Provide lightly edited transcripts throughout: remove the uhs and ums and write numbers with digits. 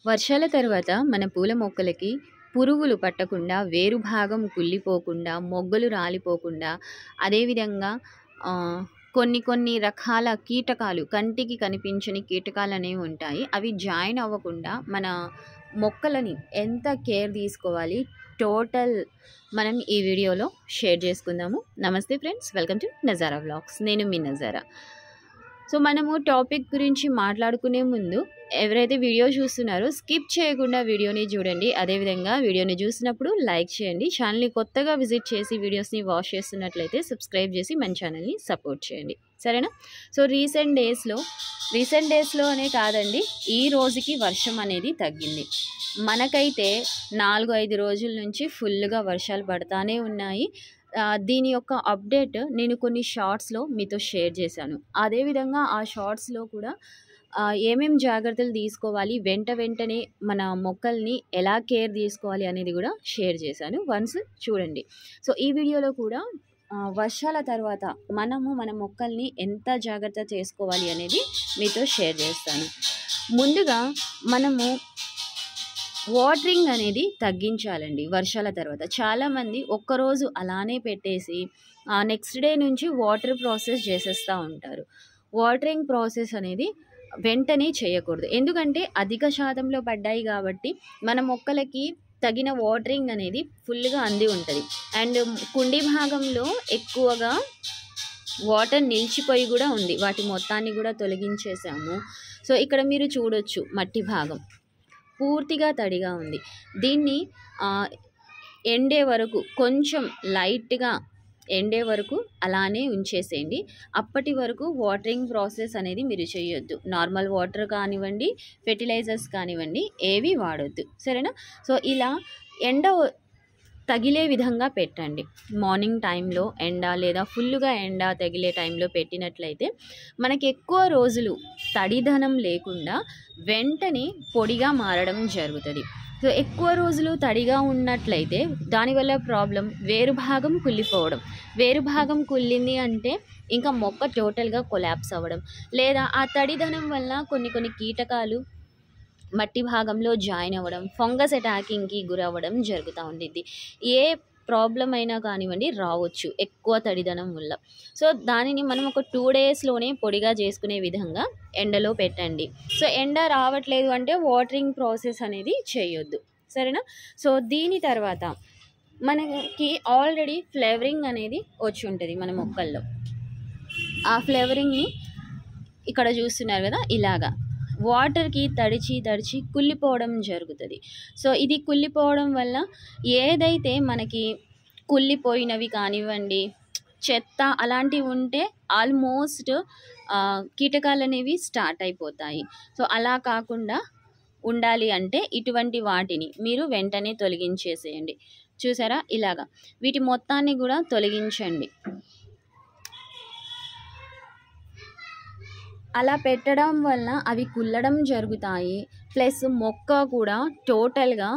వర్షాల తర్వాత మన పూల మొక్కలకి పురుగులు పట్టకుండా, వేరు భాగం కుళ్ళిపోకుండా, మొగ్గలు రాలిపోకుండా, అదేవిధంగా ఆహ్, కొన్ని కొన్ని రకాల కీటకాలు కంటికి కనిపించని కీటకాలనేవి ఉంటాయి. అవి జాయిన్ అవ్వకుండా మన మొక్కలని ఎంత కేర్ తీసుకోవాలి టోటల్ మనం ఈ వీడియోలో షేర్ చేసుకుందాము. నమస్తే friends, welcome to Nazara vlogs. నేను మీ నజారా. సో మనము టాపిక్ గురించి మాట్లాడుకునే ముందు ఎవరైతే వీడియో చూస్తున్నారో స్కిప్ చేయకుండా వీడియోని చూడండి. అదేవిధంగా వీడియోని చూసినప్పుడు లైక్ చేయండి. ఛానల్ని కొత్తగా విజిట్ చేసి వీడియోస్ని వాచ్ చేస్తున్నట్లయితే సబ్స్క్రైబ్ చేసి మన ఛానల్ని సపోర్ట్ చేయండి, సరేనా? సో రీసెంట్ డేస్లోనే కాదండి, ఈ రోజుకి వర్షం అనేది తగ్గింది. మనకైతే 4-5 రోజుల నుంచి ఫుల్గా వర్షాలు పడతానే ఉన్నాయి. దీని యొక్క అప్డేట్ నేను కొన్ని షార్ట్స్లో మీతో షేర్ చేశాను. అదేవిధంగా ఆ షార్ట్స్లో కూడా ఏమేం జాగ్రత్తలు తీసుకోవాలి, వెంటనే మన మొక్కల్ని ఎలా కేర్ తీసుకోవాలి అనేది కూడా షేర్ చేశాను. వన్స్ చూడండి. సో ఈ వీడియోలో కూడా వర్షాల తర్వాత మనము మన మొక్కల్ని ఎంత జాగ్రత్త చేసుకోవాలి అనేది మీతో షేర్ చేస్తాను. ముందుగా మనము వాటరింగ్ అనేది తగ్గించాలండి. వర్షాల తర్వాత చాలామంది ఒక్కరోజు అలానే పెట్టేసి నెక్స్ట్ డే నుంచి వాటర్ ప్రాసెస్ చేసేస్తూ ఉంటారు. వాటరింగ్ ప్రాసెస్ అనేది వెంటనే చేయకూడదు. ఎందుకంటే అధిక శాతంలో పడ్డాయి కాబట్టి మన మొక్కలకి తగిన వాటరింగ్ అనేది ఫుల్గా అంది ఉంటుంది. అండ్ కుండి భాగంలో ఎక్కువగా వాటర్ నిలిచిపోయి కూడా ఉంది. వాటి మొత్తాన్ని కూడా తొలగించేసాము. సో ఇక్కడ మీరు చూడొచ్చు, మట్టి భాగం పూర్తిగా తడిగా ఉంది. దీన్ని ఎండే వరకు, కొంచెం లైట్గా ఎండే వరకు అలానే ఉంచేసేయండి. అప్పటి వరకు వాటరింగ్ ప్రాసెస్ అనేది మీరు చేయొద్దు. నార్మల్ వాటర్ కానివ్వండి, ఫెర్టిలైజర్స్ కానివ్వండి, ఏవి వాడొద్దు, సరేనా? సో ఇలా ఎండ తగిలే విధంగా పెట్టండి. మార్నింగ్ టైంలో ఎండ లేదా ఫుల్గా ఎండ తగిలే టైంలో పెట్టినట్లయితే మనకి ఎక్కువ రోజులు తడిదనం లేకుండా వెంటనే పొడిగా మారడం జరుగుతుంది. సో ఎక్కువ రోజులు తడిగా ఉన్నట్లయితే దానివల్ల ప్రాబ్లం వేరు భాగం కుళ్ళిపోవడం. వేరు భాగం కుళ్ళింది అంటే ఇంకా మొక్క టోటల్గా కొలాప్స్ అవ్వడం, లేదా ఆ తడిదనం వల్ల కొన్ని కీటకాలు మట్టి భాగంలో జాయిన్ అవ్వడం, ఫంగస్ అటాకింగ్కి గురవ్వడం జరుగుతూ ఉండిద్ది. ఏ ప్రాబ్లం అయినా కానివ్వండి రావచ్చు ఎక్కువ తడిదనం వల్ల. సో దానిని మనం ఒక 2 డేస్లోనే పొడిగా చేసుకునే విధంగా ఎండలో పెట్టండి. సో ఎండ రావట్లేదు అంటే వాటరింగ్ ప్రాసెస్ అనేది చేయొద్దు, సరేనా? సో దీని తర్వాత మనకి ఆల్రెడీ ఫ్లేవరింగ్ అనేది వచ్చి ఉంటుంది మన మొక్కల్లో. ఆ ఫ్లేవరింగ్ని ఇక్కడ చూస్తున్నారు కదా, ఇలాగా వాటర్కి తడిచి కుళ్ళిపోవడం జరుగుతుంది. సో ఇది కుళ్ళిపోవడం వల్ల ఏదైతే మనకి కుళ్ళిపోయినవి కానివ్వండి, చెత్త అలాంటివి ఉంటే ఆల్మోస్ట్ కీటకాలు అనేవి స్టార్ట్ అయిపోతాయి. సో అలా కాకుండా ఉండాలి అంటే ఇటువంటి వాటిని మీరు వెంటనే తొలగించేసేయండి. చూసారా, ఇలాగా వీటి మొత్తాన్ని కూడా తొలగించండి. అలా పెట్టడం వల్ల అవి కుళ్ళడం జరుగుతాయి. ప్లస్ మొక్క కూడా టోటల్గా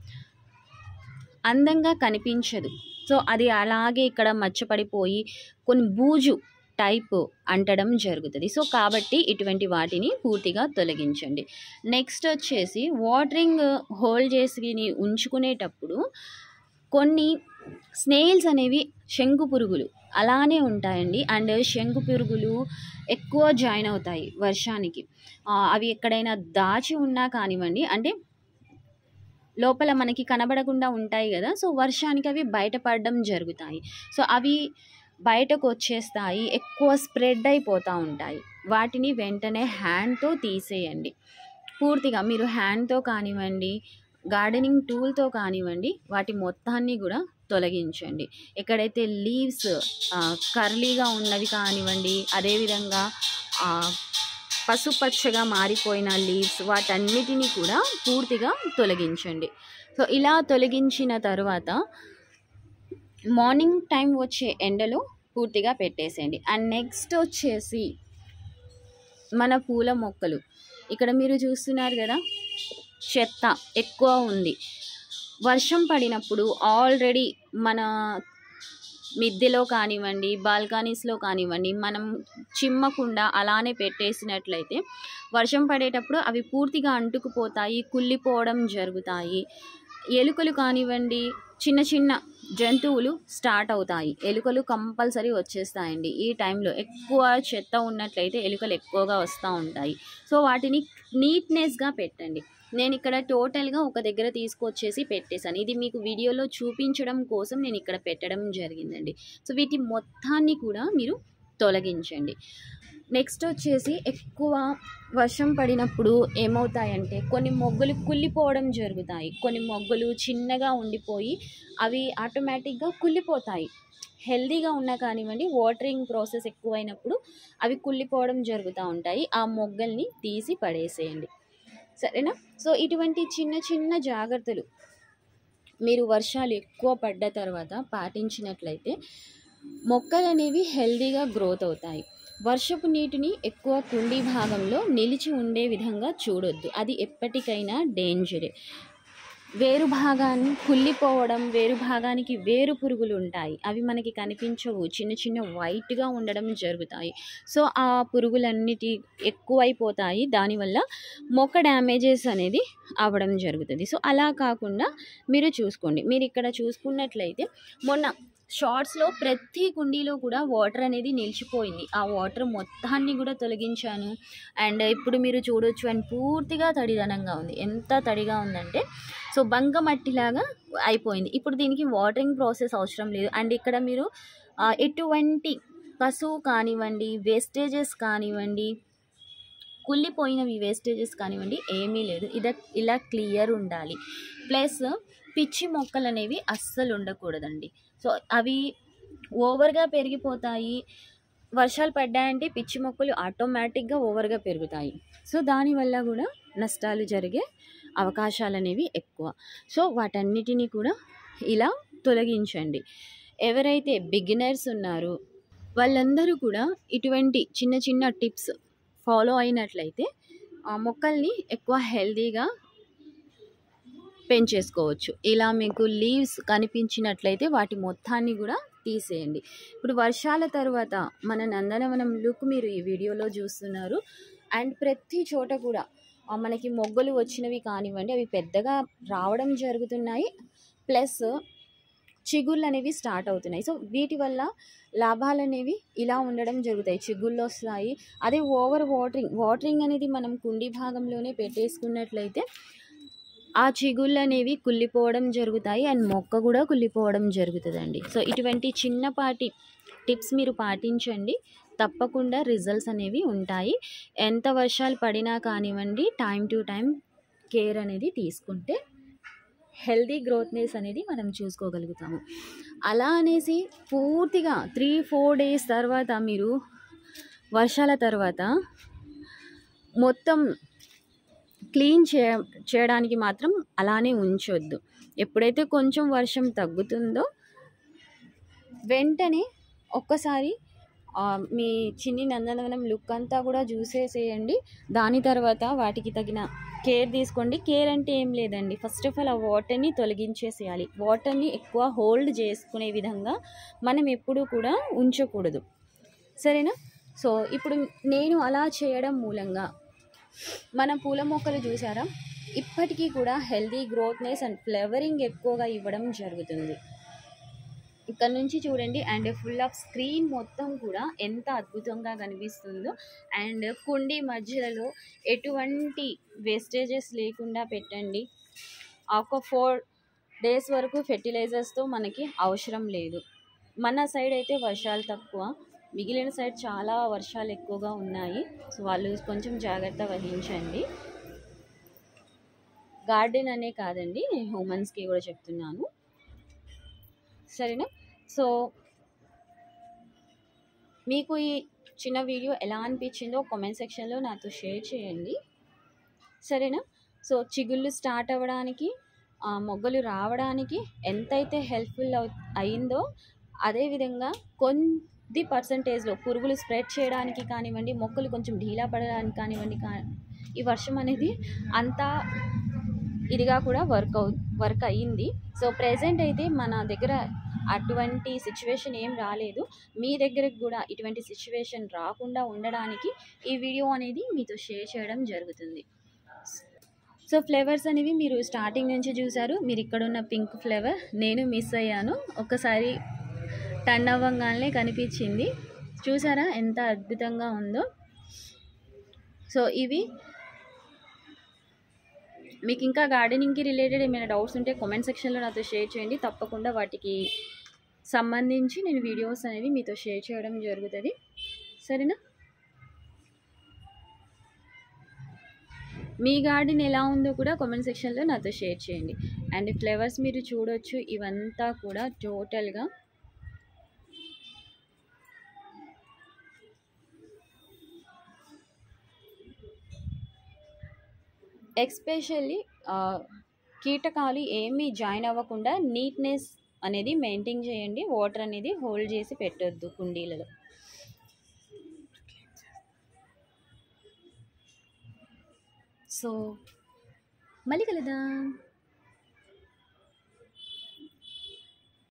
అందంగా కనిపించదు. సో అది అలాగే ఇక్కడ మచ్చపడిపోయి కొన్ని బూజు టైప్ అంటడం జరుగుతుంది. సో కాబట్టి ఇటువంటి వాటిని పూర్తిగా తొలగించండి. నెక్స్ట్ వచ్చేసి వాటరింగ్ హోల్డ్ చేసి ఉంచుకునేటప్పుడు కొన్ని స్నేల్స్ అనేవి, శంకు పురుగులు అలానే ఉంటాయండి. అండ్ శంకు పురుగులు ఎక్కువ జాయిన్ అవుతాయి వర్షానికి. అవి ఎక్కడైనా దాచి ఉన్నా కానివ్వండి, అంటే లోపల మనకి కనబడకుండా ఉంటాయి కదా, సో వర్షానికి అవి బయటపడడం జరుగుతాయి. సో అవి బయటకు వచ్చేస్తాయి, ఎక్కువ స్ప్రెడ్ అయిపోతూ ఉంటాయి. వాటిని వెంటనే హ్యాండ్తో తీసేయండి. పూర్తిగా మీరు హ్యాండ్తో కానివ్వండి, గార్డెనింగ్ టూల్తో కానివ్వండి, వాటి మొత్తాన్ని కూడా తొలగించండి. ఎక్కడైతే లీవ్స్ కర్లీగా ఉన్నవి కానివ్వండి, అదేవిధంగా పసుపచ్చగా మారిపోయిన లీవ్స్, వాటన్నిటినీ కూడా పూర్తిగా తొలగించండి. సో ఇలా తొలగించిన తర్వాత మార్నింగ్ టైం వచ్చే ఎండలో పూర్తిగా పెట్టేసేయండి. అండ్ నెక్స్ట్ వచ్చేసి మన పూల మొక్కలు, ఇక్కడ మీరు చూస్తున్నారు కదా, చెత్త ఎక్కువ ఉంది. వర్షం పడినప్పుడు ఆల్రెడీ మన మిద్దెలో కానివ్వండి, బాల్కనీస్‌లో కానివ్వండి, మనం చిమ్మకుండా అలానే పెట్టేసినట్లయితే వర్షం పడేటప్పుడు అవి పూర్తిగా అంటుకుపోతాయి, కుళ్ళిపోవడం జరుగుతాయి. ఎలుకలు కానివ్వండి, చిన్న చిన్న జంతువులు స్టార్ట్ అవుతాయి. ఎలుకలు కంపల్సరీ వచ్చేస్తాయండి. ఈ టైంలో ఎక్కువ చెత్త ఉన్నట్లయితే ఎలుకలు ఎక్కువగా వస్తూ ఉంటాయి. సో వాటిని నీట్‌నెస్‌గా పెట్టండి. నేను ఇక్కడ టోటల్‌గా ఒక దగ్గర తీసుకొచ్చేసి పెట్టేశాను. ఇది మీకు వీడియోలో చూపించడం కోసం నేను ఇక్కడ పెట్టడం జరిగిందండి. సో వీటి మొత్తాన్ని కూడా మీరు తొలగించండి. నెక్స్ట్ వచ్చేసి ఎక్కువ వర్షం పడినప్పుడు ఏమవుతాయంటే కొన్ని మొగ్గలు కుళ్ళిపోవడం జరుగుతాయి. కొన్ని మొగ్గలు చిన్నగా ఉండిపోయి అవి ఆటోమేటిక్‌గా కుళ్ళిపోతాయి. హెల్తీగా ఉన్నా కానివ్వండి, వాటరింగ్ ప్రాసెస్ ఎక్కువైనప్పుడు అవి కుళ్ళిపోవడం జరుగుతూ ఉంటాయి. ఆ మొగ్గల్ని తీసి పడేసేయండి. సరేనా? సో ఇటువంటి చిన్న చిన్న జాగ్రత్తలు మీరు వర్షాలు ఎక్కువ పడ్డ తర్వాత పాటించినట్లయితే మొక్కలనేవి హెల్తీగా గ్రోత్ అవుతాయి. వర్షపు నీటిని ఎక్కువ కుండీ భాగంలో నిలిచి ఉండే విధంగా చూడొద్దు. అది ఎప్పటికైనా డేంజరే. వేరు భాగాన్ని కుళ్ళిపోవడం, వేరు భాగానికి వేరు పురుగులు ఉంటాయి. అవి మనకి కనిపించవు. చిన్న చిన్న వైట్‌గా ఉండడం జరుగుతాయి. సో ఆ పురుగులన్నిటి ఎక్కువైపోతాయి. దానివల్ల మొక్క డ్యామేజెస్ అనేది అవ్వడం జరుగుతుంది. సో అలా కాకుండా మీరు చూసుకోండి. మీరు ఇక్కడ చూసుకున్నట్లయితే మొన్న షార్ట్స్‌లో ప్రతి కుండీలో కూడా వాటర్ అనేది నిలిచిపోయింది. ఆ వాటర్ మొత్తాన్ని కూడా తొలగించాను. అండ్ ఇప్పుడు మీరు చూడొచ్చు అండ్ పూర్తిగా తడిదనంగా ఉంది. ఎంత తడిగా ఉందంటే సో బంకమట్టిలాగా అయిపోయింది. ఇప్పుడు దీనికి వాటరింగ్ ప్రాసెస్ అవసరం లేదు. అండ్ ఇక్కడ మీరు ఎటువంటి కసువు కానివ్వండి, వేస్టేజెస్ కానివ్వండి, కుళ్ళిపోయినవి వేస్టేజెస్ కానివ్వండి ఏమీ లేదు. ఇలా క్లియర్ ఉండాలి. ప్లస్ పిచ్చి మొక్కలు అనేవి అస్సలు ఉండకూడదండి. సో అవి ఓవర్గా పెరిగిపోతాయి. వర్షాలు పడ్డాయంటే పిచ్చి మొక్కలు ఆటోమేటిక్గా ఓవర్గా పెరుగుతాయి. సో దానివల్ల కూడా నష్టాలు జరిగే అవకాశాలు అనేవి ఎక్కువ. సో వాటన్నిటిని కూడా ఇలా తొలగించండి. ఎవరైతే బిగినర్స్ ఉన్నారో వాళ్ళందరూ కూడా ఇటువంటి చిన్న చిన్న టిప్స్ ఫాలో అయినట్లయితే ఆ మొక్కల్ని ఎక్కువ హెల్తీగా పెంచేసుకోవచ్చు. ఇలా మీకు లీవ్స్ కనిపించినట్లయితే వాటి మొత్తాన్ని కూడా తీసేయండి. ఇప్పుడు వర్షాల తర్వాత మన నందనవనం లుక్ మీరు ఈ వీడియోలో చూస్తున్నారు. అండ్ ప్రతి చోట కూడా మనకి మొగ్గలు వచ్చినవి కానివ్వండి, అవి పెద్దగా రావడం జరుగుతున్నాయి. ప్లస్ చిగుళ్ళు అనేవి స్టార్ట్ అవుతున్నాయి. సో వీటి వల్ల లాభాలు అనేవి ఇలా ఉండడం జరుగుతాయి. చిగుళ్ళు వస్తాయి. అదే ఓవర్ వాటరింగ్ అనేది మనం కుండీ భాగంలోనే పెట్టేసుకున్నట్లయితే ఆ చిగుళ్ళు అనేవి కుళ్ళిపోవడం జరుగుతాయి. అండ్ మొక్క కూడా కుళ్ళిపోవడం జరుగుతుందండి. సో ఇటువంటి చిన్నపాటి టిప్స్ మీరు పాటించండి. తప్పకుండా రిజల్ట్స్ అనేవి ఉంటాయి. ఎంత వర్షాలు పడినా కానివ్వండి, టైం టు టైం కేర్ అనేది తీసుకుంటే హెల్తీ గ్రోత్నెస్ అనేది మనం చూసుకోగలుగుతాము. అలా అనేసి పూర్తిగా 3-4 డేస్ తర్వాత మీరు వర్షాల తర్వాత మొత్తం క్లీన్ చేయడానికి మాత్రం అలానే ఉంచొద్దు. ఎప్పుడైతే కొంచెం వర్షం తగ్గుతుందో వెంటనే ఒక్కసారి మీ చిన్ని నందనవనం లుక్ అంతా కూడా చూసేసేయండి. దాని తర్వాత వాటికి తగిన కేర్ తీసుకోండి. కేర్ అంటే ఏం లేదండి, ఫస్ట్ ఆఫ్ ఆల్ ఆ వాటర్ని తొలగించేసేయాలి. వాటర్ని ఎక్కువ హోల్డ్ చేసుకునే విధంగా మనం ఎప్పుడూ కూడా ఉంచకూడదు. సరేనా? సో ఇప్పుడు నేను అలా చేయడం మూలంగా మన పూల మొక్కలు చూసారా, ఇప్పటికీ కూడా హెల్తీ గ్రోత్నెస్ అండ్ ఫ్లవరింగ్ ఎక్కువగా ఇవ్వడం జరుగుతుంది. ఇక్కడ నుంచి చూడండి. అండ్ ఫుల్ ఆఫ్ స్క్రీన్ మొత్తం కూడా ఎంత అద్భుతంగా కనిపిస్తుందో. అండ్ కుండీ మధ్యలో ఎటువంటి వేస్టేజెస్ లేకుండా పెట్టండి. ఒక 4 డేస్ వరకు ఫెర్టిలైజర్స్తో మనకి అవసరం లేదు. మన సైడ్ అయితే వర్షాలు తక్కువ, మిగిలిన సైడ్ చాలా వర్షాలు ఎక్కువగా ఉన్నాయి. సో వాళ్ళు కొంచెం జాగ్రత్త వహించండి. గార్డెన్ అనే కాదండి, హ్యూమన్స్కి కూడా చెప్తున్నాను. సరేనా? సో మీకు ఈ చిన్న వీడియో ఎలా అనిపించిందో కామెంట్ సెక్షన్లో నాతో షేర్ చేయండి. సరేనా? సో చిగుళ్ళు స్టార్ట్ అవ్వడానికి, మొగ్గలు రావడానికి ఎంతైతే హెల్ప్ఫుల్ అయిందో అదేవిధంగా కొద్ది పర్సంటేజ్లో పురుగులు స్ప్రెడ్ చేయడానికి కానివ్వండి, మొక్కలు కొంచెం ఢీలా పడడానికి కానివ్వండి, ఈ వర్షం అనేది అంతా ఇదిగా కూడా వర్క్ అయ్యింది. సో ప్రెజెంట్ అయితే మన దగ్గర అటువంటి సిచ్యువేషన్ ఏం రాలేదు. మీ దగ్గరికి కూడా ఇటువంటి సిచ్యువేషన్ రాకుండా ఉండడానికి ఈ వీడియో అనేది మీతో షేర్ చేయడం జరుగుతుంది. సో ఫ్లేవర్స్ అనేవి మీరు స్టార్టింగ్ నుంచి చూసారు. మీరు ఇక్కడున్న పింక్ ఫ్లేవర్ నేను మిస్ అయ్యాను. ఒక్కసారి టర్న్ అవ్వగానే కనిపించింది. చూసారా ఎంత అద్భుతంగా ఉందో. సో ఇవి మీకు ఇంకా గార్డెనింగ్కి రిలేటెడ్ ఏమైనా డౌట్స్ ఉంటే కామెంట్ సెక్షన్లో నాతో షేర్ చేయండి. తప్పకుండా వాటికి సంబంధించి నేను వీడియోస్ అనేవి మీతో షేర్ చేయడం జరుగుతుంది. సరేనా? మీ గార్డెన్ ఎలా ఉందో కూడా కామెంట్ సెక్షన్లో నాతో షేర్ చేయండి. అండ్ ఫ్లేవర్స్ మీరు చూడొచ్చు, ఇవంతా కూడా టోటల్గా ఎస్పెషల్లీ కీటకాలు ఏమీ జాయిన్ అవ్వకుండా నీట్నెస్ అనేది మెయింటైన్ చేయండి. వాటర్ అనేది హోల్డ్ చేసి పెట్టొద్దు కుండీలలో. సో మళ్ళీ కలుద్దాం.